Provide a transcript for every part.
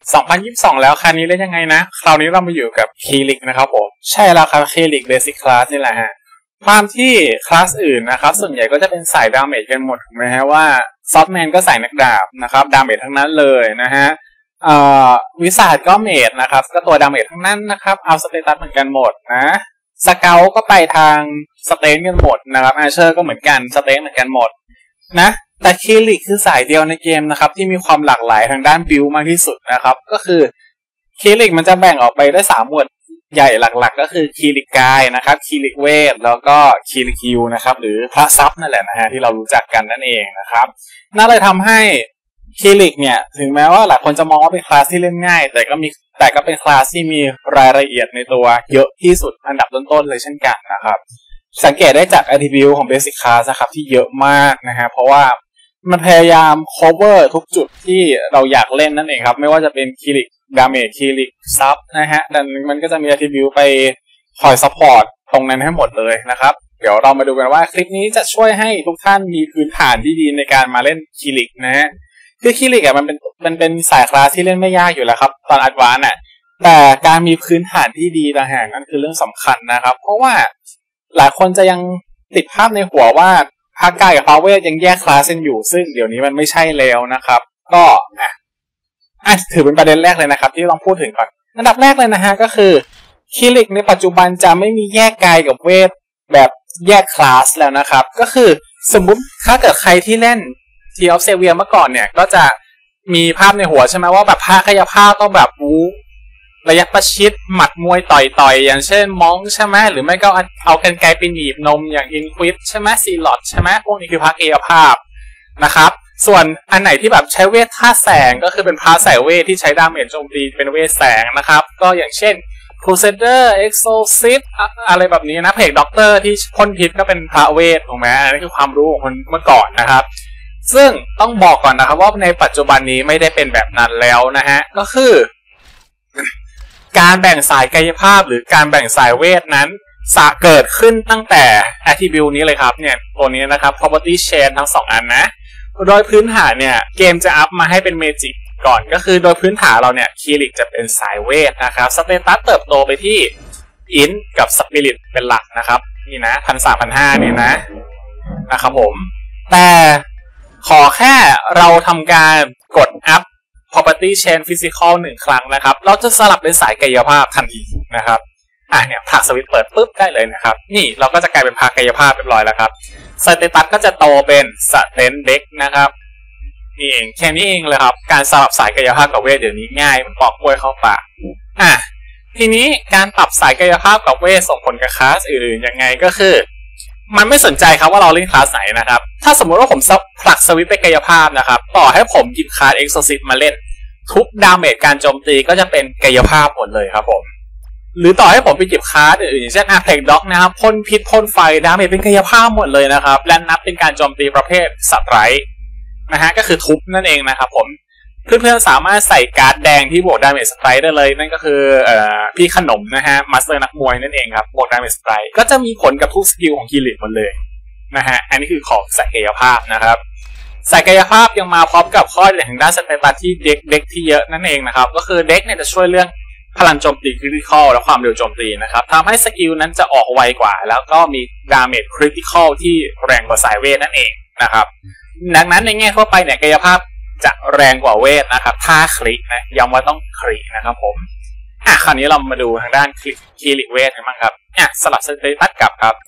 2022แล้วคราวนี้เล่นยังไงนะคราวนี้เรามาอยู่กับคีลิกนะครับผมใช่แล้วครับคีลิกเบสิคคลาสนี่แหละฮะความที่คลาสอื่นนะครับส่วนใหญ่ก็จะเป็นสายดาเมจกันหมดถูกไหมฮะว่าซอฟต์แมนก็สายนักดาบนะครับดาเมจทั้งนั้นเลยนะฮะวิสาดก็เมจนะครับก็ตัวดาเมจทั้งนั้นนะครับเอาสเตตัสเหมือนกันหมดนะสเกลก็ไปทางสเตนกันหมดนะครับอาร์เชอร์ก็เหมือนกันสเตนเหมือนกันหมดนะแต่คีลิกคือสายเดียวในเกมนะครับที่มีความหลากหลายทางด้านบิลด์มากที่สุดนะครับก็คือคีลิกมันจะแบ่งออกไปได้3หมวดใหญ่หลักๆก็คือคีลิกกายนะครับคีลิกเวทแล้วก็คีลิกฮิลนะครับหรือพระทรัพย์นั่นแหละนะฮะที่เรารู้จักกันนั่นเองนะครับน่าเลยทำให้คีลิกเนี่ยถึงแม้ว่าหลายคนจะมองว่าเป็นคลาสที่เล่นง่ายแต่ก็เป็นคลาสที่มีรายละเอียดในตัวเยอะที่สุดอันดับต้นๆเลยเช่นกันนะครับสังเกตได้จาก attribute ของ basic class นะครับที่เยอะมากนะฮะเพราะว่ามันพยายาม cover ทุกจุดที่เราอยากเล่นนั่นเองครับไม่ว่าจะเป็นคีลิกดาเมจคีลิกซับนะฮะแต่มันก็จะมี attribute ไปคอย support ตรงนั้นให้หมดเลยนะครับเดี๋ยวเรามาดูกันว่าคลิปนี้จะช่วยให้ทุกท่านมีพื้นฐานที่ดีในการมาเล่นคีลิกนะฮะคือคีลิกมันเป็นสายคลาสที่เล่นไม่ยากอยู่แล้วครับตอนอัดวานซ์แต่การมีพื้นฐานที่ดีต่างหากนั่นคือเรื่องสำคัญนะครับเพราะว่าหลายคนจะยังติดภาพในหัวว่าภาคกายกับภาคเวทยังแยกคลาสกันอยู่ซึ่งเดี๋ยวนี้มันไม่ใช่แล้วนะครับก็ถือเป็นประเด็นแรกเลยนะครับที่ต้องพูดถึงก่อนอันดับแรกเลยนะฮะก็คือคีลิกในปัจจุบันจะไม่มีแยกกายกับเวทแบบแยกคลาสแล้วนะครับก็คือสมมุติถ้าเกิดใครที่เล่นTears of Xavierเมื่อก่อนเนี่ยก็จะมีภาพในหัวใช่ไหมว่าแบบภาคกายภาพต้องแบบระยะประชิดหมัดมวยต่อยอย่างเช่นมองใช่ไหมหรือไม่ก็เอากรรไกรไปหนีบนมอย่างอินควิดใช่ไหมซีลอดใช่ไหมพวกนี้คือภาคกายภาพนะครับส่วนอันไหนที่แบบใช้เวทท่าแสงก็คือเป็นพาสายเวทที่ใช้ดาเมจโจมตีเป็นเวทแสงนะครับก็อย่างเช่น Crusader Exorcist อะไรแบบนี้นะเพจด็อกเตอร์ที่พ่นพิษก็เป็นพระเวทถูกไหมอันนี้คือความรู้ของคนเมื่อก่อนนะครับซึ่งต้องบอกก่อนนะครับว่าในปัจจุบันนี้ไม่ได้เป็นแบบนั้นแล้วนะฮะก็คือการแบ่งสายกายภาพหรือการแบ่งสายเวทนั้นเกิดขึ้นตั้งแต่ attribute นี้เลยครับเนี่ยตัวนี้นะครับ property chain ทั้ง2อันนะโดยพื้นฐานเนี่ยเกมจะอัพมาให้เป็นเมจิกก่อนก็คือโดยพื้นฐานเราเนี่ยคีลิกจะเป็นสายเวทนะครับสเตตัสเติบโตไปที่อินกับสปิริตเป็นหลักนะครับนี่นะ1,300-1,500เนี่ยนะครับผมแต่ขอแค่เราทำการกดอัพ property chain physical 1 ครั้งนะครับเราจะสลับเป็นสายกายภาพทันทีนะครับเนี่ยผลักสวิตช์เปิดปุ๊บได้เลยนะครับนี่เราก็จะกลายเป็นภาคกายภาพเรียบร้อยแล้วครับสเตตัสก็จะโตเป็นสเตนเด็กนะครับนี่เองแค่นี้เองเลยครับการสลับสายกายภาพกับเวทเดี๋ยวนี้ง่ายเหมือนปอกกล้วยเข้าปากทีนี้การปรับสายกายภาพกับเวทส่งผลกับคลาสอื่นยังไงก็คือมันไม่สนใจครับว่าเราเล่นคลาสไหนนะครับถ้าสมมติว่าผมผลักสวิตช์ไปกายภาพนะครับต่อให้ผมหยิบคลาส Exorcist มาเล่นทุกดาเมจการโจมตีก็จะเป็นกายภาพหมดเลยครับผมหรือต่อให้ผมไปหยิบคลาสอื่นอย่างเช่นเพลกด็อกนะครับพ่นพิษพ่นไฟดาเมจเป็นกายภาพหมดเลยนะครับและนับเป็นการโจมตีประเภทสไตร์นะฮะก็คือทุบนั่นเองนะครับผมเพื่อนๆสามารถใส่การ์ดแดงที่บวกดาเมจสไตร์ได้เลยนั่นก็คือพี่ขนมนะฮะมาสเตอร์นักมวยนั่นเองครับบวกดาเมจสไตร์ก็จะมีผลกับทุกสกิลของคีลิกหมดเลยนะฮะอันนี้คือของสายกายภาพนะครับสายกายภาพยังมาพร้อมกับข้อดีทางด้านสเตตัสที่เด็กที่เยอะนั่นเองนะครับก็คือเด็กเนี่ยจะช่วยเรื่องพลังโจมตีคริติคอลและความเร็วโจมตีนะครับทำให้สกิลนั้นจะออกไวกว่าแล้วก็มีดาเมจคริติคอลที่แรงกว่าสายเวทนั่นเองนะครับดังนั้นในแง่ทั่วไปเนี่ยกายภาพจะแรงกว่าเวทนะครับถ้าครินะย้ำว่าต้องครินะครับผมคราวนี้เรามาดูทางด้านคีลิกเวทกันบ้างครับสลับสเตตัสกลับครับ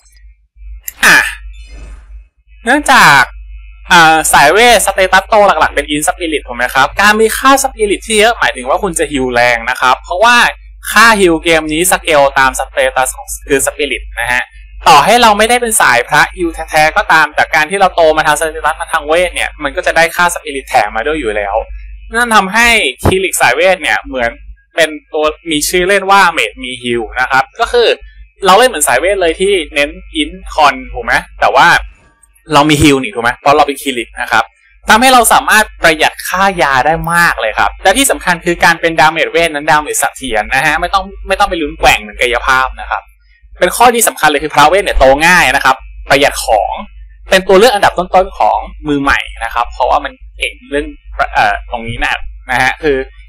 เนื่องจากสายเวทสเตตัสโตหลักๆเป็นอินสปิริตถูกไหมครับการมีค่าสปิริตที่เยอะหมายถึงว่าคุณจะฮิลแรงนะครับเพราะว่าค่าฮิลเกมนี้สเกลตามสเตตัสของคือสปิริตนะฮะต่อให้เราไม่ได้เป็นสายพระฮิลแท้ๆก็ตามแต่การที่เราโตมาทางสเตตัสมาทางเวทเนี่ยมันก็จะได้ค่าสปิริตแถมมาด้วยอยู่แล้วนั่นทำให้คีลิกสายเวทเนี่ยเหมือนเป็นตัวมีชื่อเล่นว่าเมจมีฮิลนะครับก็คือเราเล่นเหมือนสายเวทเลยที่เน้นอินคอนถูกไหมแต่ว่าเรามีฮิลนี่ถูกไหมเพราะเราเป็นคีลิกนะครับทำให้เราสามารถประหยัดค่ายาได้มากเลยครับและที่สำคัญคือการเป็นดาเมจเวทนั้นดาเมจเสถียรนะฮะไม่ต้องไปลุ้นแกว่งเหมือนกายภาพนะครับเป็นข้อที่สำคัญเลยคือพระเวทเนี่ยโตง่ายนะครับประหยัดของเป็นตัวเลือกอันดับต้นๆของมือใหม่นะครับเพราะว่ามันเก่งเรื่องตรงนี้นะฮะคือ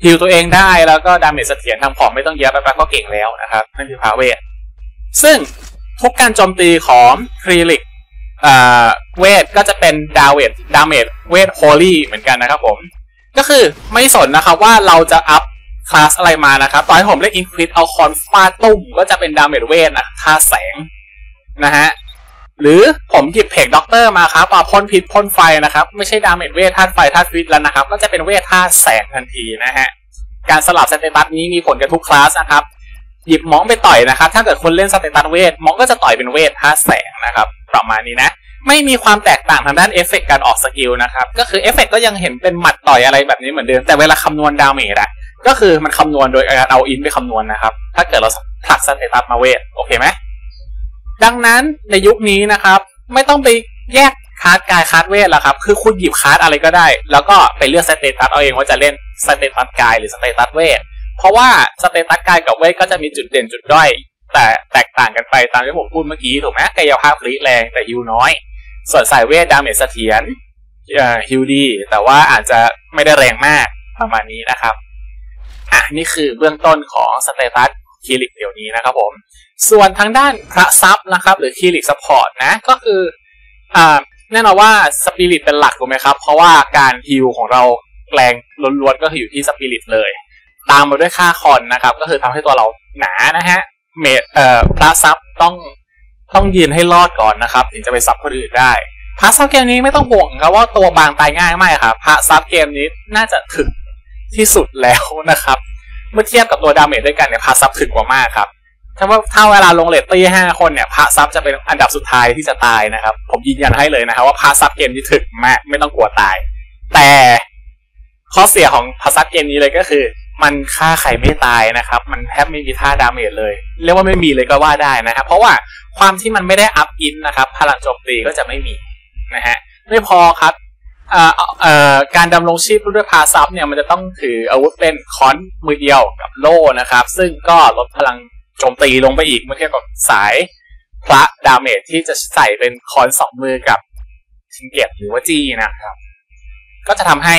ฮิลตัวเองได้แล้วก็ดาเมจเสถียรทำของไม่ต้องเยอะไปก็เก่งแล้วนะครับนั่นคือพาเวทซึ่งทุกการโจมตีของครีลิกเวทก็จะเป็นดาเมจเวทโฮลี่เหมือนกันนะครับผมก็คือไม่สนนะครับว่าเราจะอัพคลาสอะไรมานะครับตอนที่ผมเล่นอินควิดเอาคอนฟาตุ้มก็จะเป็นดาเมจเวทนะท่าแสงนะฮะหรือผมหยิบเพกด็อกเตอร์มาครับมาพ่นพิษพ่นไฟนะครับไม่ใช่ดาเมจเวทธาตุไฟธาตุฟิตแล้วนะครับก็จะเป็นเวทธาตุแสงทันทีนะฮะการสลับสเตตัสนี้มีผลกับทุกคลาสนะครับหยิบมองไปต่อยนะครับถ้าเกิดคนเล่นสเตตัสเวทมองก็จะต่อยเป็นเวทธาตุแสงนะครับประมาณนี้นะไม่มีความแตกต่างทางด้านเอฟเฟกต์การออกสกิลนะครับก็คือเอฟเฟกต์ก็ยังเห็นเป็นหมัดต่อยอะไรแบบนี้เหมือนเดิมแต่เวลาคำนวณดาเมจอะก็คือมันคำนวณโดยการเอาอินไปคำนวณนะครับถ้าเกิดเราผลักสเตตัสมาเวทโอเคไหมดังนั้นในยุคนี้นะครับไม่ต้องไปแยกคาร์ดกายคาร์ดเวทแล้วครับคือคุณหยิบคาร์ดอะไรก็ได้แล้วก็ไปเลือกสเตตัสเอาเองว่าจะเล่นสเตตัสกายหรือสเตตัสเวทเพราะว่าสเตตัสกายกับเวทก็จะมีจุดเด่นจุดด้อยแต่แตกต่างกันไปตามที่ผมพูดเมื่อกี้ถูกไหมกายภาพคลีแรงแต่ฮิวน้อยส่วนสายเวทดาเมจเสถียรฮิวดีแต่ว่าอาจจะไม่ได้แรงมากประมาณนี้นะครับนี่คือเบื้องต้นของสเตตัสคีลิกเดี๋ยวนี้นะครับผมส่วนทางด้านพระซับนะครับหรือคีลิกซัพพอร์ตนะก็คือแน่นอนว่าสปิริตเป็นหลักถูกไหมครับเพราะว่าการฮิวของเราแรงล้วนๆก็คืออยู่ที่สปิริตเลยตามมาด้วยค่าคอนนะครับก็คือทำให้ตัวเราหนานะฮะพระซับต้องยืนให้รอดก่อนนะครับถึงจะไปซับคนอื่นได้พระซับเกมนี้ไม่ต้องห่วงครับว่าตัวบางตายง่ายไม่ครับพระซับเกมนี้น่าจะถึงที่สุดแล้วนะครับเมื่อเทียบกับตัวดาเมจด้วยกันเนี่ยพระซับถึงกว่ามากครับถ้าเวลาลงเลทตี5 คนเนี่ยพระซับจะเป็นอันดับสุดท้ายที่จะตายนะครับผมยืนยันให้เลยนะครับว่าพระซับเกมนี้ถึงมากไม่ต้องกลัวตายแต่ข้อเสียของพระซับเกมนี้เลยก็คือมันฆ่าใครไม่ตายนะครับมันแทบไม่มีท่าดาเมจเลยเรียกว่าไม่มีเลยก็ว่าได้นะครับเพราะว่าความที่มันไม่ได้อัพอินนะครับพลังโจมตีก็จะไม่มีนะฮะไม่พอครับการดำรงชีพด้วยพาซับเนี่ยมันจะต้องถืออาวุธเป็นค้อนมือเดียวกับโล่นะครับซึ่งก็ลดพลังโจมตีลงไปอีกเมื่อเทียบกับสายพระดาเมจที่จะใส่เป็นค้อน2 มือกับชิงเก็บหรือว่าจี้นะครับก็จะทำให้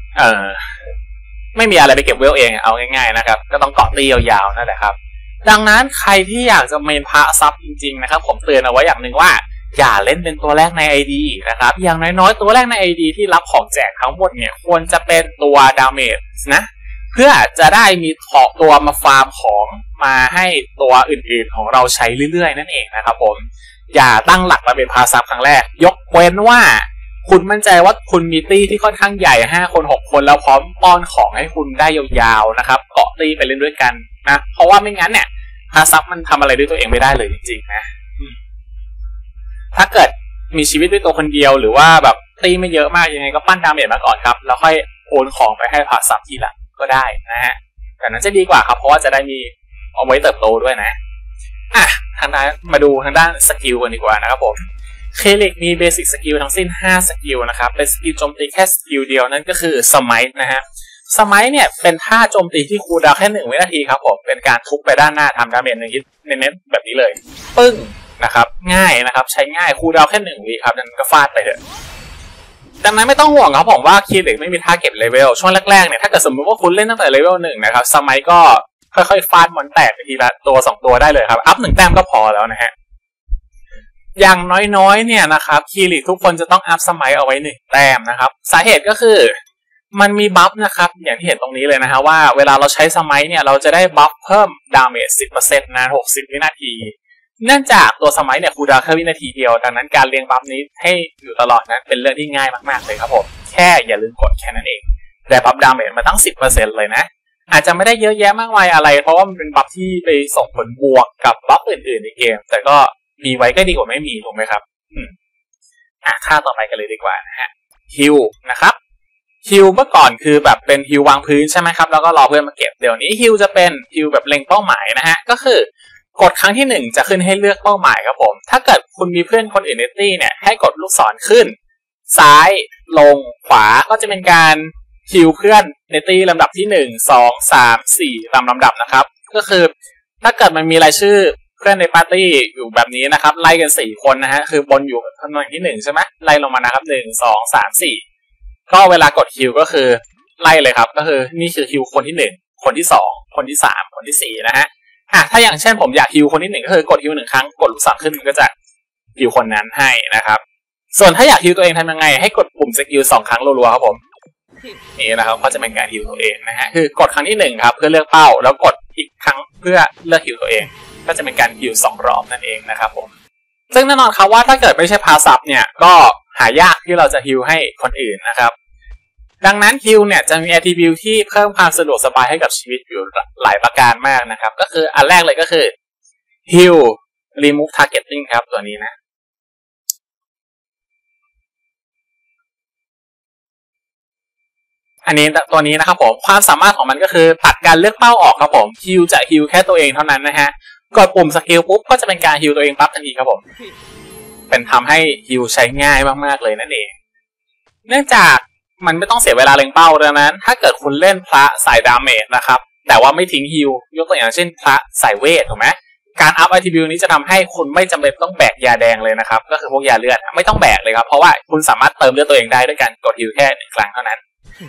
ไม่มีอะไรไปเก็บเวลเองเอาง่ายๆนะครับก็ต้องเกาะตียาวๆนั่นแหละครับดังนั้นใครที่อยากจะเมนพระซับจริงๆนะครับผมเตือนเอาไว้อย่างหนึ่งว่าอย่าเล่นเป็นตัวแรกใน ID นะครับอย่างน้อยๆตัวแรกใน ID ที่รับของแจกทั้งหมดเนี่ยควรจะเป็นตัวดาเมจนะเพื่อจะได้มีตัวมาฟาร์มของมาให้ตัวอื่นๆของเราใช้เรื่อยๆนั่นเองนะครับผมอย่าตั้งหลักมาเป็นพาซับครั้งแรกยกเว้นว่าคุณมั่นใจว่าคุณมีตี้ที่ค่อนข้างใหญ่5 คน 6 คนแล้วพร้อมป้อนของให้คุณได้ยาวๆนะครับเกาะตี้ไปเล่นด้วยกันนะเพราะว่าไม่งั้นเนี่ยพาซับมันทำอะไรด้วยตัวเองไม่ได้เลยจริงๆนะถ้าเกิดมีชีวิตด้วยตัวคนเดียวหรือว่าแบบตีไม่เยอะมากยังไงก็ปั้นดาเมจมาก่อนครับแล้วค่อยโอนของไปให้พาซับทีหลังก็ได้นะฮะแต่นั้นจะดีกว่าครับเพราะว่าจะได้มีเอาไว้เติบโตด้วยนะทางด้านมาดูทางด้านสกิลกันดีกว่านะครับผมเคลิกมีเบสิกสกิลทั้งสิ้น5 สกิลนะครับเป็นสกิลโจมตีแค่สกิลเดียวนั่นก็คือสมัยนะฮะสมัยเนี่ยเป็นท่าโจมตีที่คูลดาวน์แค่1 วินาทีครับผมเป็นการทุบไปด้านหน้าทำดาเมจ1 ฮิตเน้นๆแบบนี้เลยปึ้งนะครับง่ายนะครับใช้ง่ายคูลดาวน์แค่1 วิครับนั้นก็ฟาดไปเถอะดังนั้นไม่ต้องห่วงครับผมว่าคีลิกไม่มีท่าเก็บเลเวลช่วงแรกๆเนี่ยถ้าเกิดสมมติว่าคุณเล่นตั้งแต่เลเวล1นะครับสมัยก็ค่อยๆฟาดมอนแตกไปทีละตัว2 ตัวได้เลยครับอัพ1 แต้มก็พอแล้วนะฮะอย่างน้อยๆเนี่ยนะครับคีลิกทุกคนจะต้องอัพสมัยเอาไว้1 แต้มนะครับสาเหตุก็คือมันมีบัฟนะครับอย่างที่เห็นตรงนี้เลยนะฮะว่าเวลาเราใช้สมัยเนี่ยเราจะได้บัฟเพิ่มดาเมจ 10% นาน60 วินาทีเนื่องจากตัวสมัยเนี่ยคูลดาวน์แค่วินาทีเดียวดังนั้นการเรียงบัฟนี้ให้อยู่ตลอดนั้นเป็นเรื่องที่ง่ายมากๆเลยครับผมแค่อย่าลืมกดแค่นั้นเองแต่บัฟดาเมจมาตั้ง 10% เลยนะอาจจะไม่ได้เยอะแยะมากมายอะไรเพราะว่ามันเป็นบัฟที่ไปส่งผลบวกกับบัฟอื่นๆในเกมแต่ก็มีไว้ก็ดีกว่าไม่มีถูกไหมครับค่าต่อไปกันเลยดีกว่านะฮะฮิลนะครับฮิลเมื่อก่อนคือแบบเป็นฮิลวางพื้นใช่ไหมครับแล้วก็รอเพื่อนมาเก็บเดี๋ยวนี้ฮิลจะเป็นฮิลแบบเล็งเป้าหมายนะฮะก็คือกดครั้งที่1จะขึ้นให้เลือกเป้าหมายครับผมถ้าเกิดคุณมีเพื่อนคนอื่นในตี้เนี่ยให้กดลูกศรขึ้นซ้ายลงขวาก็จะเป็นการฮิลเพื่อนในตี้ลำดับที่1 2 3 4ตามลำดับนะครับก็คือถ้าเกิดมันมีรายชื่อเพื่อนในปาร์ตี้อยู่แบบนี้นะครับไล่กัน4 คนนะฮะคือบนอยู่ตำแหน่งที่1ใช่ไหมไล่ลงมานะครับ1 2 3 4ก็เวลากดฮิลก็คือไล่เลยครับก็คือนี่คือฮิวคนที่1คนที่2คนที่3คนที่4นะฮะถ้าอย่างเช่นผมอยากฮิวคนที่1ก็คือกดฮิว1ครั้งกดลูกศรขึ้นมันก็จะฮิวคนนั้นให้นะครับส่วนถ้าอยากฮิวตัวเองทำยังไงให้กดปุ่มสกิล2ครั้งรัวๆครับผมนี่นะครับก็จะเป็นการฮิวตัวเองนะฮะคือกดครั้งที่1ครับเพื่อเลือกเป้าแล้วกดอีกครั้งเพื่อเลือกฮิวตัวเองก็จะเป็นการฮิว2 รอบนั่นเองนะครับผมซึ่งแน่นอนครับว่าถ้าเกิดไม่ใช่พาซับเนี่ยก็หายากที่เราจะฮิวให้คนอื่นนะครับดังนั้นฮิวเนี่ยจะมี attribute ที่เพิ่มความสะดวกสบายให้กับชีวิตอยู่หลายประการมากนะครับก็คืออันแรกเลยก็คือฮิว remove targeting ครับตัวนี้นะอันนี้ตัวนี้นะครับผมความสามารถของมันก็คือตัดการเลือกเป้าออกครับผมฮิวจะฮิวแค่ตัวเองเท่านั้นนะฮะกดปุ่มสกิลปุ๊บก็จะเป็นการฮิวตัวเองปั๊บทันทีครับผมเป็นทำให้ฮิวใช้ง่ายมากๆเลยนั่นเองเนื่องจากมันไม่ต้องเสียเวลาเล็งเป้าดังนั้นถ้าเกิดคุณเล่นพระสายดาเมจนะครับแต่ว่าไม่ทิ้งฮิวยกตัวอย่างเช่นพระสายเวทถูกไหมการอัพ attribute นี้จะทำให้คุณไม่จำเป็นต้องแบกยาแดงเลยนะครับก็คือพวกยาเลือดไม่ต้องแบกเลยครับเพราะว่าคุณสามารถเติมเลือดตัวเองได้ด้วยการกดฮิวแค่1 ครั้งเท่านั้น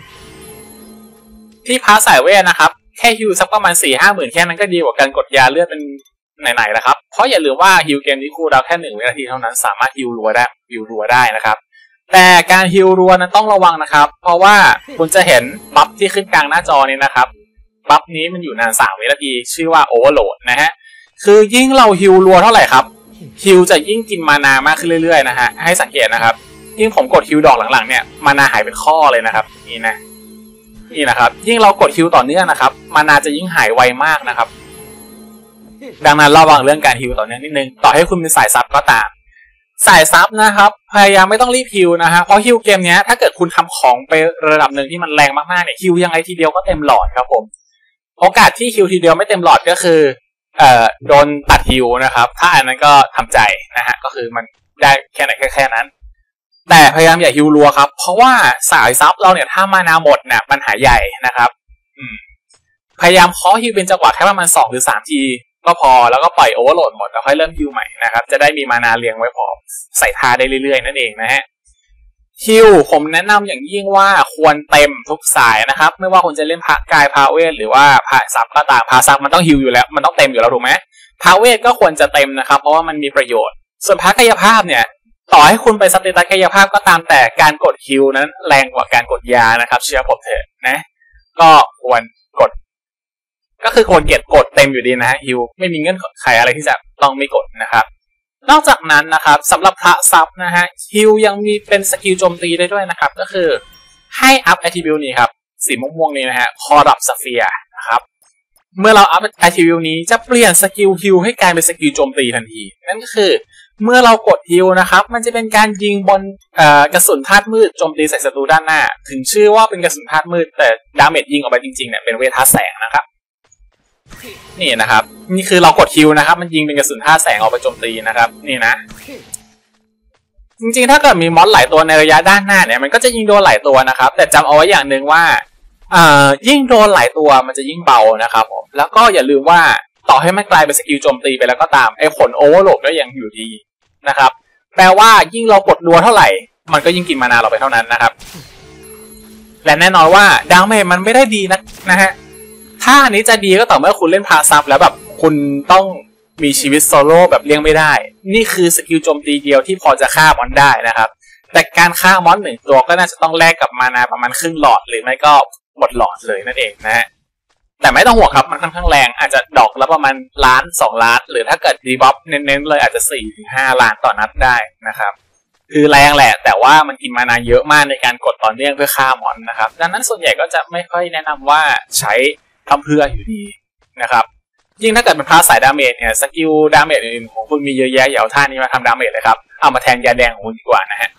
ที่พระสายเวทนะครับแค่ฮิวสักประมาณ 4-5 หมื่นแค่นั้นก็ดีกว่าการกดยาเลือดเป็นไหนๆแล้วครับเพราะอย่าลืมว่าฮิวเกมนี้คูลดาวน์แค่1 วินาทีเท่านั้นสามารถฮิวรัวได้นะครับแต่การฮิวรัวนั้นต้องระวังนะครับเพราะว่าคุณจะเห็นบัฟที่ขึ้นกลางหน้าจอนี้นะครับบัฟนี้มันอยู่นาน3 วินาทีชื่อว่าโอเวอร์โหลดนะฮะคือยิ่งเราฮิวรัวเท่าไหร่ครับฮิวจะยิ่งกินมานามากขึ้นเรื่อยๆนะฮะให้สังเกตนะครับยิ่งผมกดฮิวดอกหลังๆเนี่ยมานาหายเป็นข้อเลยนะครับนี่นะครับยิ่งเรากดฮิวต่อเนื่องนะครับมานาจะยิ่งหายไวมากนะครับดังนั้นระวังเรื่องการฮิวต่อเนื่องนิดนึงต่อให้คุณเป็นสายซับก็ตามสายซับนะครับพยายามไม่ต้องรีบฮิวนะฮะเพราะฮิวเกมนี้ถ้าเกิดคุณทำของไประดับหนึ่งที่มันแรงมากๆเนี่ยฮิวยังไงทีเดียวก็เต็มหลอดครับผมโอกาสที่ฮิวทีเดียวไม่เต็มหลอดก็คือโดนตัดฮิวนะครับถ้าอันนั้นก็ทำใจนะฮะก็คือมันได้แค่ไหนแค่นั้นแต่พยายามอย่าฮิวรัวครับเพราะว่าสายซับเราเนี่ยถ้ามานาหมดเนี่ยมันหายใหญ่นะครับพยายามเคาะฮิวเป็นจังหวะแค่ประมาณ2 หรือ 3 ทีก็พอแล้วก็ปล่อยโอเวอร์โหลดหมดแล้วค่อยเริ่มฮิวใหม่นะครับจะได้มีมานาเรียงไว้พอใส่ท่าได้เรื่อยๆนั่นเองนะฮะฮิวผมแนะนำอย่างยิ่งว่าควรเต็มทุกสายนะครับไม่ว่าคุณจะเล่นพระกายพระเวทหรือว่าพระซับก็ตามพระซับมันต้องฮิวอยู่แล้วมันต้องเต็มอยู่แล้วถูกไหมพระเวทก็ควรจะเต็มนะครับเพราะว่ามันมีประโยชน์ส่วนพระกายภาพเนี่ยต่อให้คุณไปสเตตัสกายภาพก็ตามแต่การกดฮิวนั้นแรงกว่าการกดยานะครับเชื่อผมเถอะนะก็ควรกดก็คือควรกดเต็มอยู่ดีนะฮะฮิวไม่มีเงื่อนไขอะไรที่จะต้องไม่กดนะครับนอกจากนั้นนะครับสำหรับพระซับนะฮะฮิวยังมีเป็นสกิลโจมตีได้ด้วยนะครับก็คือให้อัพ attribute นี้ครับสีม่วงๆนี้นะฮะ Corrupt Sphere นะครับเมื่อเราอัพ attribute นี้จะเปลี่ยนสกิลฮิวให้กลายเป็นสกิลโจมตีทันทีนั่นก็คือเมื่อเรากดฮิวนะครับมันจะเป็นการยิงบนกระสุนธาตุมืดโจมตีใส่ศัตรูด้านหน้าถึงชื่อว่าเป็นกระสุนธาตุมืดแต่ดาเมจยิงออกไปจริงๆเนี่ยเป็นเวทธาตุแสงนะครับนี่นะครับนี่คือเรากดฮิวนะครับมันยิงเป็นกระสุนธาตุแสงออกไปโจมตีนะครับนี่นะจริงๆถ้าเกิดมีมอสหลายตัวในระยะด้านหน้าเนี่ยมันก็จะยิงโดนหลายตัวนะครับแต่จำเอาไว้อย่างหนึ่งว่ายิ่งโดนหลายตัวมันจะยิ่งเบานะครับผมแล้วก็อย่าลืมว่าต่อให้มันกลายเป็นสกิลโจมตีไปแล้วก็ตามไอ้ผลโอเวอร์โหลดก็ยังอยู่ดีนะครับแปลว่ายิ่งเรากดรัวเท่าไหร่มันก็ยิ่งกินมานาเราไปเท่านั้นนะครับและแน่นอนว่าดาเมจมันไม่ได้ดีนะฮะถ้าอันนี้จะดีก็ต่อเมื่อคุณเล่นพาซับแล้วแบบคุณต้องมีชีวิตโซโล่แบบเลี่ยงไม่ได้นี่คือสกิลโจมตีเดียวที่พอจะฆ่ามอนได้นะครับแต่การฆ่ามอน1 ตัวก็น่าจะต้องแลกกับมานาประมาณครึ่งหลอดหรือไม่ก็หมดหลอดเลยนั่นเองนะฮะแต่ไม่ต้องห่วงครับมันค่อนข้างแรงอาจจะดอกละประมาณ1-2 ล้านหรือถ้าเกิดดีบัฟเน้นๆเลยอาจจะ4-5 ล้านต่อนัดได้นะครับคือแรงแหละแต่ว่ามันกินมานาเยอะมากในการกดต่อเนื่องเพื่อฆ่ามอนนะครับดังนั้นส่วนใหญ่ก็จะไม่ค่อยแนะนำว่าใช้ทำเพื่ออยู่ดีนะครับยิ่งถ้าเกิดเป็นพาสายดาเมจเนี่ยสกิลดาเมจอื่นของคุณมีเยอะแยะอย่าเอาท่านี้มาทำดาเมจเลยครับเอามาแทนยาแดงของคุณดีกว่านะฮะ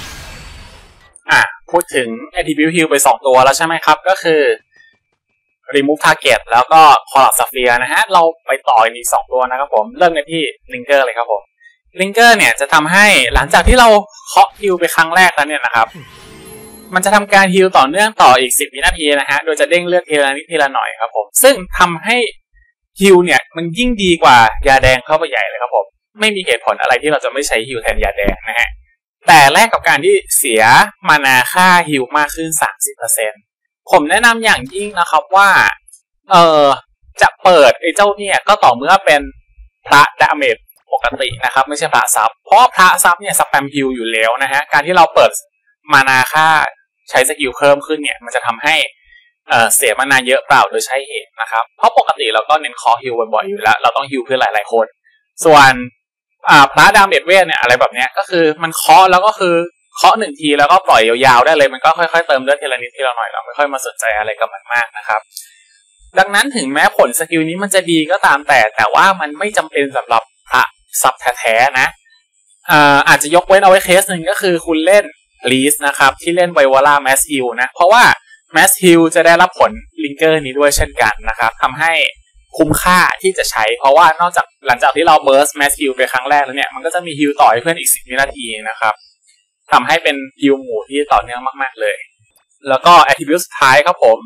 พูดถึง attribute heal ไป2 ตัวแล้วใช่ไหมครับก็คือ remove target แล้วก็ Corrupt Sphere นะฮะเราไปต่ออีก2 ตัวนะครับผมเริ่มกันที่ Linger เลยครับผม Linger เนี่ยจะทำให้หลังจากที่เราเคาะฮิลไปครั้งแรกแล้วเนี่ยนะครับมันจะทำการฮิลต่อเนื่องต่ออีก10 วินาทีนะฮะโดยจะเด้งเลือดทีละนิดทีละหน่อยครับผมซึ่งทำให้ฮิลเนี่ยมันยิ่งดีกว่ายาแดงเข้าไปใหญ่เลยครับผมไม่มีเหตุผลอะไรที่เราจะไม่ใช้ฮิลแทนยาแดงนะฮะแต่แลกกับการที่เสียมานาค่าฮิลมากขึ้น 30% ผมแนะนำอย่างยิ่งนะครับว่าจะเปิดไอ้เจ้าเนี่ยก็ต่อเมื่อเป็นพระดาเมจปกตินะครับไม่ใช่พระซับเพราะพระซับเนี่ยสแปมฮิลอยู่แล้วนะฮะการที่เราเปิดมานาค่าใช้สกิลเพิ่มขึ้นเนี่ยมันจะทำให้เสียมานาเยอะเปล่าโดยใช่เหตุนะครับเพราะปกติเราก็เน้นคอฮิลบ่อยๆอยู่แล้วเราต้องฮิลเพื่อหลายๆคนส่วนพระดาเมจเวทเนี่ยอะไรแบบเนี้ยก็คือมันเคาะแล้วก็คือเคาะ1ทีแล้วก็ปล่อยยาวๆได้เลยมันก็ค่อยๆเติมเลือดทีละนิดทีละหน่อยเราไม่ค่อยมาสนใจอะไรกับมันมากนะครับดังนั้นถึงแม้ผลสกิลนี้มันจะดีก็ตามแต่ว่ามันไม่จำเป็นสำหรับพระซับแท้ๆนะอาจจะยกเว้นเอาไว้เคสหนึ่งก็คือคุณเล่นลีสนะครับที่เล่นไวโอลาแมสฮิลนะเพราะว่าแมสฮิลจะได้รับผลลิงเกอร์นี้ด้วยเช่นกันนะครับทำให้คุ้มค่าที่จะใช้เพราะว่านอกจากหลังจากที่เราเบิร์สแมสฮิลไปครั้งแรกแล้วเนี่ยมันก็จะมีฮิลต่อให้เพื่อนอีก10 วินาทีนะครับทำให้เป็นฮิลหมู่ที่ต่อเนื่องมากๆเลยแล้วก็แอทริบิวต์สุดท้ายครับผม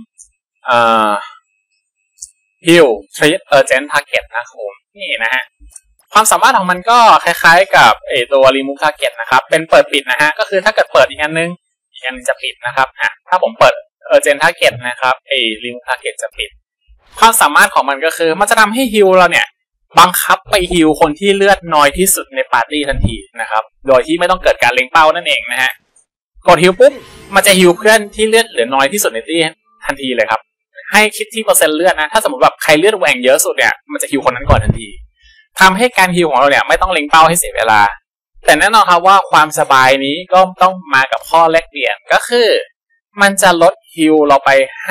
ฮิลทรีตเออร์เจนต์ทาร์เก็ตนะครับนี่นะฮะความสามารถของมันก็คล้ายๆกับตัวรีมูฟทาร์เก็ตนะครับเป็นเปิดปิดนะฮะก็คือถ้าเกิดเปิดอีกอันนึงจะปิดนะครับถ้าผมเปิดเจนทาร์เก็ตนะครับรีมูฟทาร์เก็ตจะปิดความสามารถของมันก็คือมันจะทำให้ฮิลเราเนี่ยบังคับไปฮิลคนที่เลือดน้อยที่สุดในปาร์ตี้ทันทีนะครับโดยที่ไม่ต้องเกิดการเล็งเป้านั่นเองนะฮะกดฮิลปุ๊บมันจะฮิลเพื่อนที่เลือดเหลือน้อยที่สุดในตี้ทันทีเลยครับให้คิดที่เปอร์เซ็นต์เลือดนะถ้าสมมติแบบใครเลือดแหว่งเยอะสุดเนี่ยมันจะฮิลคนนั้นก่อนทันทีทำให้การฮิลของเราเนี่ยไม่ต้องเล็งเป้าให้เสียเวลาแต่แน่นอนครับว่าความสบายนี้ก็ต้องมากับข้อแลกเปลี่ยนก็คือมันจะลดฮิลเราไป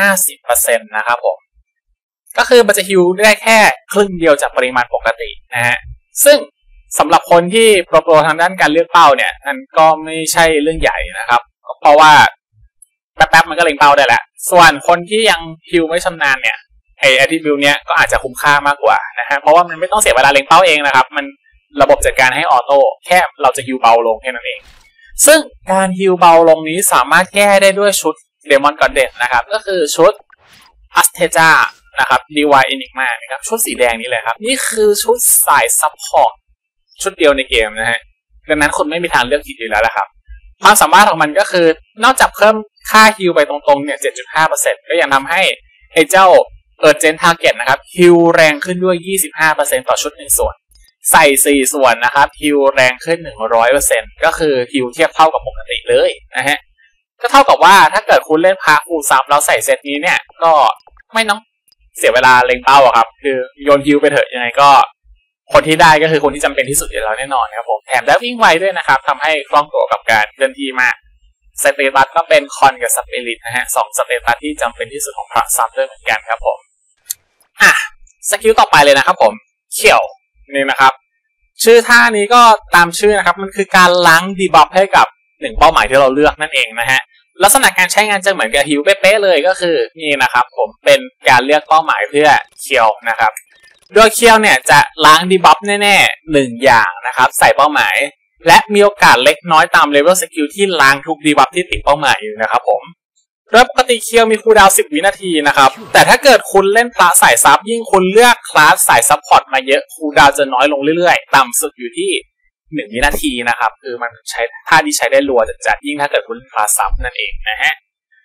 50% นะครับผมก็คือมันจะฮิลได้แค่ครึ่งเดียวจากปริมาณปกตินะฮะซึ่งสำหรับคนที่โปรทางด้านการเลือกเป้าเนี่ยนั่นก็ไม่ใช่เรื่องใหญ่นะครับเพราะว่าแป๊บๆมันก็เล็งเป้าได้แหละส่วนคนที่ยังฮิลไม่ชำนาญเนี่ยไอ้แอทริบิวต์เนี้ยก็อาจจะคุ้มค่ามากกว่านะฮะเพราะว่ามันไม่ต้องเสียเวลาเล็งเป้าเองนะครับมันระบบจัดการให้ออโต้แค่เราจะฮิลเบาลงแค่นั้นเองซึ่งการฮิลเบาลงนี้สามารถแก้ได้ด้วยชุดเดมอนกอดเดสนะครับก็คือชุดอัสเทจานะครับดีวายเอนิกมานะครับชุดสีแดงนี้เลยครับนี่คือชุดสายซัพพอร์ตชุดเดียวในเกมนะฮะดังนั้นคุณไม่มีทางเลือกผิดอยู่แล้วครับความสามารถของมันก็คือนอกจากเพิ่มค่าฮิลไปตรงๆเนี่ย 7.5% ก็ยังทำให้ไอ้เจ้าเจนทาร์เก็ตนะครับฮิลแรงขึ้นด้วย 25% ต่อชุด1ส่วนใส่4ส่วนนะครับฮิลแรงขึ้น 100% ก็คือฮิลเทียบเท่ากับปกติเลยนะฮะก็เท่ากับว่าถ้าเกิดคุณเล่นพาฟูลซับแล้วใส่เซตนี้เนี่ยก็ไม่ต้องเสียเวลาเล็งเป้าอะครับคือโยนฮิลไปเถอะยังไงก็คนที่ได้ก็คือคนที่จำเป็นที่สุดอยู่แล้วแน่นอนครับผมแถมได้วิ่งไวด้วยนะครับทำให้คล่องตัวกับการเคลื่อนที่มากสเตตัสก็เป็นคอนกับสปิริตนะฮะ2สเตตัสที่จำเป็นที่สุดของพระซับด้วยเหมือนกันครับผมสกิลต่อไปเลยนะครับผมเขี่ยวนี่นะครับชื่อท่านี้ก็ตามชื่อนะครับมันคือการล้างดีบัฟให้กับ1เป้าหมายที่เราเลือกนั่นเองนะฮะลักษณะการใช้งานจะเหมือนกับฮิลเป๊ะๆเลยก็คือนี่นะครับผมเป็นการเลือกเป้าหมายเพื่อเคียวนะครับโดยเคียวเนี่ยจะล้างดีบัฟแน่ๆ1อย่างนะครับใส่เป้าหมายและมีโอกาสเล็กน้อยตามเลเวลสกิลที่ล้างทุกดีบัฟที่ติดเป้าหมายอยู่นะครับผมโดยปกติเคียวมีคูลดาวน์10 วินาทีนะครับแต่ถ้าเกิดคุณเล่นพระสายซับยิ่งคุณเลือกคลาสสายซัพพอร์ตมาเยอะคูลดาวน์จะน้อยลงเรื่อยๆต่ำสุดอยู่ที่1 วินาทีนะครับคือมันใช้ท่าที่ใช้ได้รัวจัดยิ่งถ้าเกิดคุณคลาสซับนั่นเองนะฮะ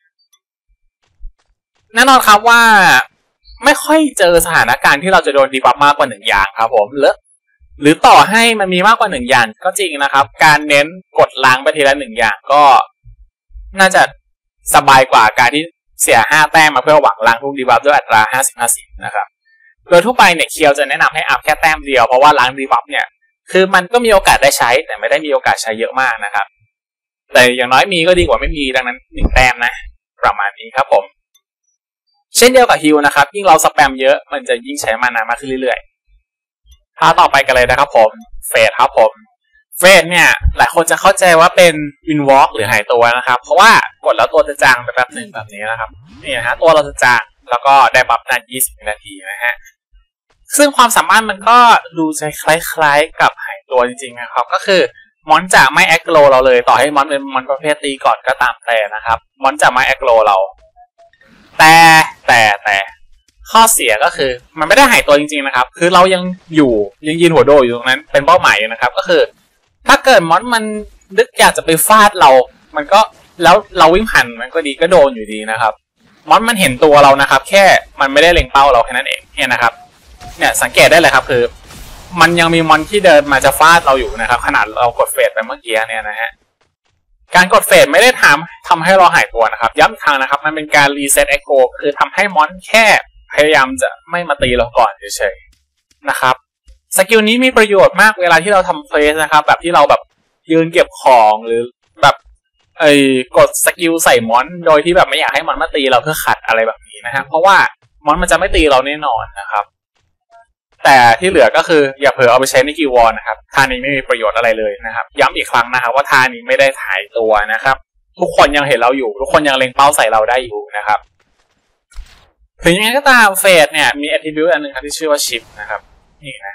แน่นอนครับว่าไม่ค่อยเจอสถานการณ์ที่เราจะโดนดีบัฟมากกว่า1อย่างครับผมหรือต่อให้มันมีมากกว่า1อย่างก็จริงนะครับการเน้นกดล้างไปทีละ1อย่างก็น่าจะสบายกว่าการที่เสีย5 แต้มมาเพื่อหวังล้างทุกดีบัฟด้วยอัตรา 50-50 นะครับโดยทั่วไปเนี่ยเคียวจะแนะนำให้อัพแค่แต้มเดียวเพราะว่าล้างดีบัฟเนี่ยคือมันก็มีโอกาสได้ใช้แต่ไม่ได้มีโอกาสใช้เยอะมากนะครับแต่อย่างน้อยมีก็ดีกว่าไม่มีดังนั้น1 แต้มนะประมาณนี้ครับผมเช่นเดียวกับฮิลนะครับยิ่งเราสแปมเยอะมันจะยิ่งใช้มานานมากขึ้นเรื่อยๆท่าต่อไปกันเลยนะครับผมเฟสครับผมเฟสเนี่ยหลายคนจะเข้าใจว่าเป็นวินวอล์กหรือหายตัวนะครับเพราะว่ากดแล้วตัวจะจางไปแป๊บหนึ่งแบบนี้นะครับนี่นะฮะตัวเราจะจางแล้วก็ได้บัฟนาน20 นาทีนะฮะซึ่งความสามารถมันก็ดูจะคล้ายๆกับหายตัวจริงๆนะครับก็คือมอนจะไม่แอคโลเราเลยต่อให้มอนเป็นมอนประเภทตีก่อนก็ตามแต่นะครับมอนจะไม่แอคโลเราแต่ข้อเสียก็คือมันไม่ได้หายตัวจริงๆนะครับคือเรายังยืนหัวโดอยู่ตรงนั้นเป็นเป้าหมายนะครับก็คือถ้าเกิดมอนมันนึกอยากจะไปฟาดเรามันก็แล้วเราวิ่งผ่านมันก็ดีก็โดนอยู่ดีนะครับมอนมันเห็นตัวเรานะครับแค่มันไม่ได้เล็งเป้าเราแค่นั้นเองเนี่ยนะครับเนี่ยสังเกตได้เลยครับคือมันยังมีมอนที่เดินมาจะฟาดเราอยู่นะครับขนาดเรากดเฟสไปเมื่อกี้เนี่ยนะฮะการกดเฟสไม่ได้ทำให้เราหายตัวนะครับย้ำอีกครั้งนะครับมันเป็นการรีเซ็ตเอ็กโคคือทำให้มอนแค่พยายามจะไม่มาตีเราก่อนเฉยๆนะครับสกิลนี้มีประโยชน์มากเวลาที่เราทำเฟสนะครับแบบที่เราแบบยืนเก็บของหรือแบบกดสกิลใส่มอนโดยที่แบบไม่อยากให้มอนมาตีเราเพื่อขัดอะไรแบบนี้นะฮะเพราะว่ามอนมันจะไม่ตีเราแน่นอนนะครับแต่ที่เหลือก็คืออย่าเผลอเอาไปใช้ในกิลวอร์นะครับท่านี้ไม่มีประโยชน์อะไรเลยนะครับย้ำอีกครั้งนะครับว่าท่านี้ไม่ได้ถ่ายตัวนะครับทุกคนยังเห็นเราอยู่ทุกคนยังเล็งเป้าใส่เราได้อยู่นะครับถึงยังไงก็ตามเฟสเนี่ยมี attribute อันหนึ่งครับที่ชื่อว่าชิปนะครับนี่นะ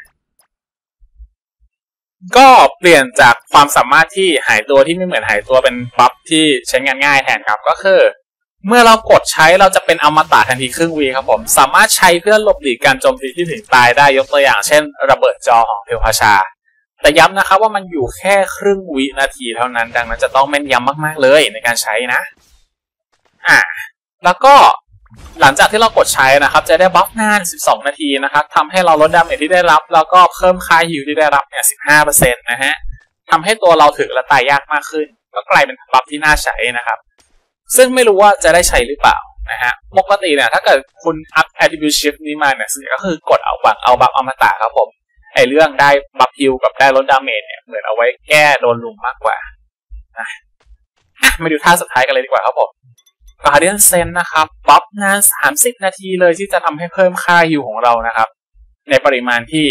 ก็เปลี่ยนจากความสามารถที่หายตัวที่ไม่เหมือนหายตัวเป็นบัฟที่ใช้งานง่ายแทนครับก็คือเมื่อเรากดใช้เราจะเป็นอมตะทันทีครึ่งวีครับผมสามารถใช้เพื่อหลบหลีกการโจมตีที่ถึงตายได้ยกตัวอย่างเช่นระเบิดจอของเทวพาชาแต่ย้ำนะครับว่ามันอยู่แค่ครึ่งวินาทีเท่านั้นดังนั้นจะต้องแม่นยำมากๆเลยในการใช้นะแล้วก็หลังจากที่เรากดใช้นะครับจะได้บัฟนาน12นาทีนะครับทำให้เราลดดาเมจที่ได้รับแล้วก็เพิ่มค่าฮิลที่ได้รับเนี่ย 15% นะฮะทำให้ตัวเราถึงและตายยากมากขึ้นก็กลายเป็นบัฟที่น่าใช้นะครับซึ่งไม่รู้ว่าจะได้ใช้หรือเปล่านะฮะปกติเนี่ยถ้าเกิดคุณอัพ attribute shift นี้มาเนี่ยก็คือกดเอาบัฟอมตะครับผมไอเรื่องได้บัฟฮิลกับได้ลดดาเมจเนี่ยเหมือนเอาไว้แก้โดนลุมมากกว่านะมาดูท่าสุดท้ายกันเลยดีกว่าครับผมGuardian Sense นะครับบัฟนาน30นาทีเลยที่จะทำให้เพิ่มค่าฮิลของเรานะครับในปริมาณที่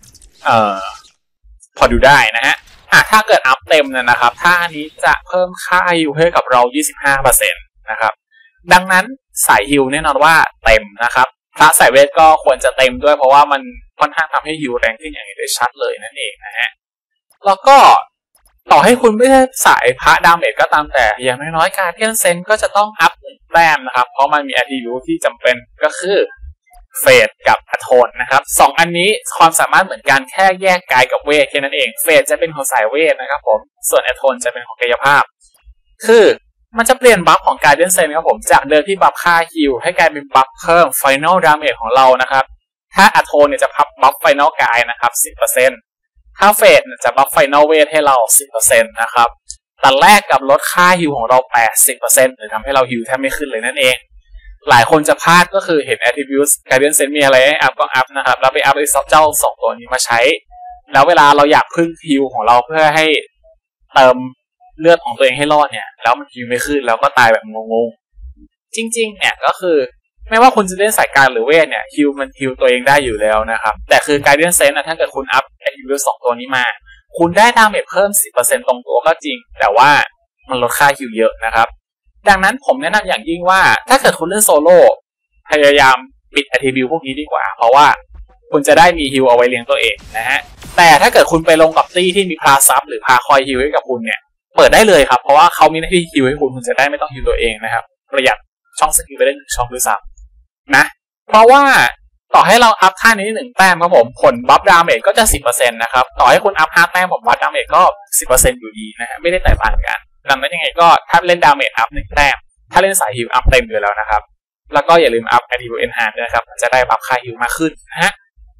พอดูได้นะฮะถ้าเกิดอัพเต็มเนี่ยนะครับท่านี้จะเพิ่มค่าฮิลให้กับเรา 25% นะครับดังนั้นสายฮิลแน่นอนว่าเต็มนะครับพระสายเวทก็ควรจะเต็มด้วยเพราะว่ามันค่อนข้างทำให้ฮิลแรงขึ้นอย่างเห็นได้ชัดเลยนั่นเองนะฮะแล้วก็ต่อให้คุณไม่ใช่สายพระดาเมจก็ตามแต่อย่างน้อยๆการเทียนเซนก็จะต้องอัพ1แต้มนะครับเพราะมันมี attribute ที่จำเป็นก็คือเฟสกับอโทนนะครับ2อันนี้ความสามารถเหมือนกันแค่แยกกายกับเวทแค่นั้นเองเฟสจะเป็นของสายเวทนะครับผมส่วนอโทนจะเป็นของกายภาพคือมันจะเปลี่ยนบัฟของการเทียนเซนครับผมจากเดิมที่บัฟค่าฮิลให้กลายเป็นบัฟเพิ่ม final damage ของเรานะครับถ้าอโทนเนี่ยจะพับบัฟ final กายนะครับ 10%ถ้าเฟสจะบัฟไฟนอลเวทให้เรา 10% นะครับแต่แรกกับลดค่าฮิลของเรา 80% หรือทำให้เราฮิลแทบไม่ขึ้นเลยนั่นเองหลายคนจะพลาดก็คือเห็น attribute guardian sense มีอะไรให้อัพก็อัพนะครับแล้วไปอัพไอ้เจ้า2ตัวนี้มาใช้แล้วเวลาเราอยากพึ่งฮิลของเราเพื่อให้เติมเลือดของตัวเองให้รอดเนี่ยแล้วมันฮิลไม่ขึ้นแล้วก็ตายแบบงงๆจริงๆเนี่ยก็คือไม่ว่าคุณจะเล่นสายการหรือเวทเนี่ยมันฮิลตัวเองได้อยู่แล้วนะครับแต่คือ Guardian Sense ถ้าเกิดคุณอัพไอ้ฮิล2ตัวนี้มาคุณได้ดาเมจเพิ่ม 10% ตรงตัวก็จริงแต่ว่ามันลดค่าฮิลเยอะนะครับดังนั้นผมแนะนำอย่างยิ่งว่าถ้าเกิดคุณเล่นโซโล่พยายามปิด attribute พวกนี้ดีกว่าเพราะว่าคุณจะได้มีฮิลเอาไว้เลี้ยงตัวเองนะฮะแต่ถ้าเกิดคุณไปลงกับตี้ที่มีพาซับหรือพาคอยฮิลให้กับคุณเนี่ยเปิดได้เลยครับเพราะว่าเขามีหน้าที่ฮิลให้คุณจะได้ไม่ต้องฮิลตัวเองนะครับประหยัดช่องสกิลไปได้1ช่องด้วยซ้ำนะเพราะว่าต่อให้เราอัพท่านี้1แต้มครับผมผลบัฟดาเมจก็จะ 10% นะครับต่อให้คุณอัพ5แต้มผมบัฟดาเมจก็ 10% อยู่ดีนะฮะไม่ได้แตกต่างกันดังนั้นยังไงก็ถ้าเล่นดาเมจอัพ1แต้มถ้าเล่นสายฮิลอัพเต็มอยู่แล้วนะครับแล้วก็อย่าลืมอัพ attribute enhance ด้วยนะครับจะได้บัฟค่าฮิลมากขึ้นนะฮะ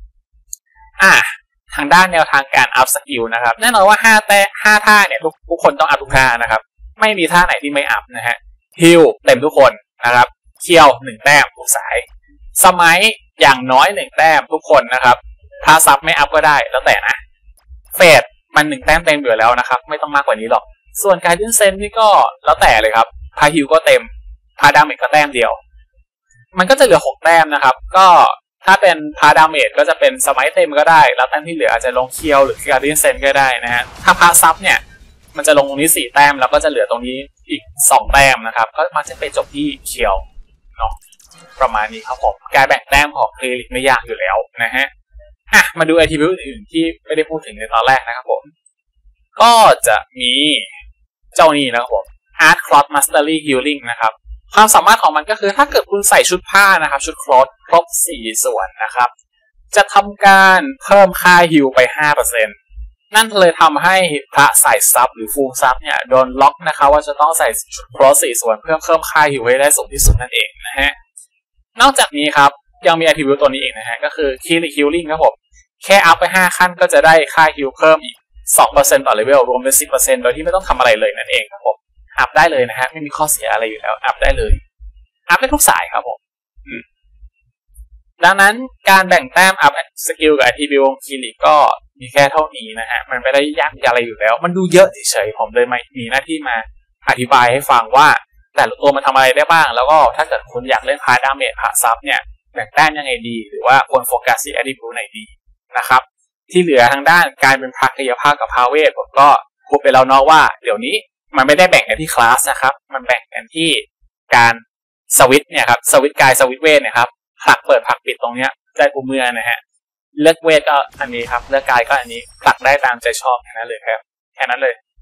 ทางด้านแนวทางการอัพสกิลนะครับแน่นอนว่า5ท่าเนี่ยทุกคนต้องอัพทุกท่านะครับไม่มีท่าไหนที่ไม่อัพนะฮะฮิลเต็มทุกคนนะครับเคียว1แต้มทุกสายสมัยอย่างน้อย1แต้มทุกคนนะครับถ้าซับไม่อัพก็ได้แล้วแต่นะเฟสมัน1แต้มเต็มอยู่แล้วนะครับไม่ต้องมากกว่านี้หรอกส่วนการดิ้นเซนนี่ก็แล้วแต่เลยครับพาฮิลก็เต็มพาดาเมจก็แต้มเดียวมันก็จะเหลือ6แต้มนะครับก็ถ้าเป็นพาดาเมจก็จะเป็นสมัยเต็มก็ได้แล้วแต้มที่เหลืออาจจะลงเคียวหรือการดิ้นเซนก็ได้นะฮะถ้าพาซับเนี่ยมันจะลงตรงนี้4แต้มแล้วก็จะเหลือตรงนี้อีก2แต้มนะครับก็มันจะไปจบที่เคียวเนาะประมาณนี้ครับผมการแบ่งแต้มของเพลย์ลิสต์ไม่ยากอยู่แล้วนะฮะมาดู attribute อื่นๆที่ไม่ได้พูดถึงในตอนแรกนะครับผมก็จะมีเจ้านี้นะครับผม Art Cloth Mastery Healing นะครับความสามารถของมันก็คือถ้าเกิดคุณใส่ชุดผ้านะครับชุดคลอธครบ4ส่วนนะครับจะทำการเพิ่มค่าฮิลไป 5% นั่นเลยทำให้พระใส่ซับหรือฟูลซับเนี่ยโดนล็อกนะครับว่าจะต้องใส่ชุดคลอธ4ส่วนเพื่อเพิ่มค่าฮิลให้ได้สูงที่สุดนั่นเองนะนะฮะนอกจากนี้ครับยังมี attribute ตัวนี้อีกนะฮะก็คือ Key Healing ครับผมแค่อัพไป5ขั้นก็จะได้ค่า heal เพิ่มอีก 2% ต่อเลเวลรวมเป็น 10% โดยที่ไม่ต้องทำอะไรเลยนั่นเองครับผมอัพได้เลยนะฮะไม่มีข้อเสียอะไรอยู่แล้วอัพได้เลยอัพได้ทุกสายครับผมดังนั้นการแบ่งแต้มอัพสกิลกับ attribute ของ Key ก็มีแค่เท่านี้นะฮะมันไม่ได้ยากอะไรอยู่แล้วมันดูเยอะเฉยๆผมเลยมีหน้าที่มาอธิบายให้ฟังว่าแต่ละตัวมันทำอะไรได้บ้างแล้วก็ถ้าเกิดคุณอยากเล่นพาร์ดาเมจพาซับเนี่ยแบ่งแต้มยังไงดีหรือว่าควรโฟกัสที่ attribute ไหนดีนะครับที่เหลือทางด้านการเป็นพระกายภาพกับพาเวทผมก็พูดไปแล้วเนาะว่าเดี๋ยวนี้มันไม่ได้แบ่งกันที่คลาสนะครับมันแบ่งกันที่การสวิตช์เนี่ยครับสวิตช์กายสวิตช์เวทเนี่ยครับผลักเปิดผลักปิดตรงเนี้ยได้กูเมื่อนะฮะเลือกเวทก็อันนี้ครับเลือกกายก็อันนี้ผลักได้ตามใจชอบแค่นั้นเลยครับแค่นั้นเลย